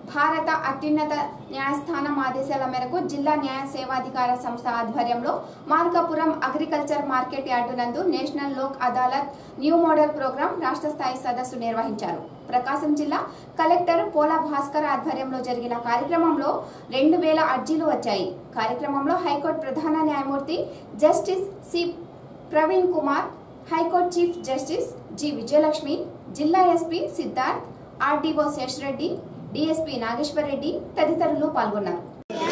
భారత అత్యున్నత న్యాయస్థానం ఆదేశాల మేరకు జిల్లా న్యాయ సేవాధికార సంస్థ ఆధ్వర్యంలో మార్కాపురం అగ్రికల్చర్ మార్కెట్ యార్డు నందు national Lok Adalat new model program రాష్ట్ర స్థాయి సదస్సు నిర్వహించారు. ప్రకాశం జిల్లా కలెక్టర్ పోలా భాస్కర్ ఆధ్వర్యంలో జరిగిన కార్యక్రమంలో 2000 అర్జీలు వచ్చాయి. కార్యక్రమంలో హైకోర్టు ప్రధాన న్యాయమూర్తి justice C Praveen Kumar, high court chief justice G Vijayalakshmi, జిల్లా SP Siddharth, RDO Sesha Reddy, DSP Nageswar Reddy తదితరులు పాల్గొన్నారు.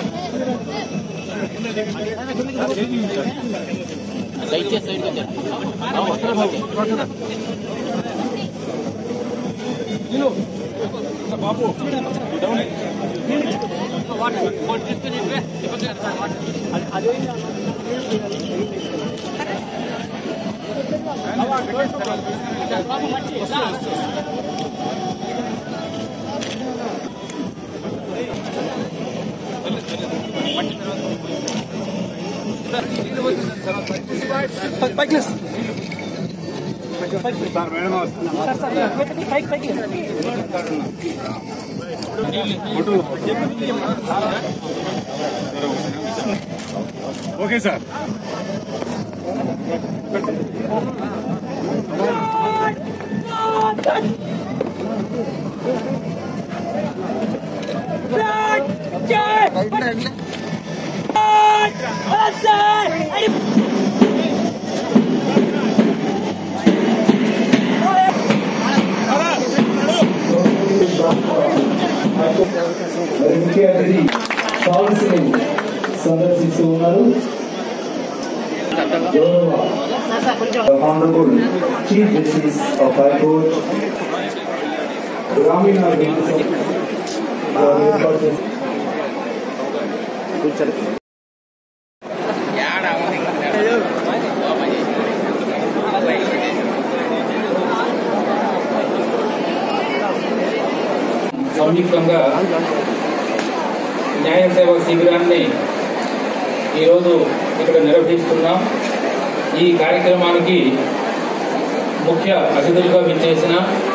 Okay sir. ముఖ్య అతిథి పాలసీని సందర్శిస్తూ ఉన్నారు. Honourable chief justice of high court గ్రామీణ సంయుక్తంగా న్యాయ సేవా శిబిరాన్ని ఈరోజు ఇక్కడ నిర్వహిస్తున్నాం. ఈ కార్యక్రమానికి ముఖ్య అతిథులుగా విచ్చేసిన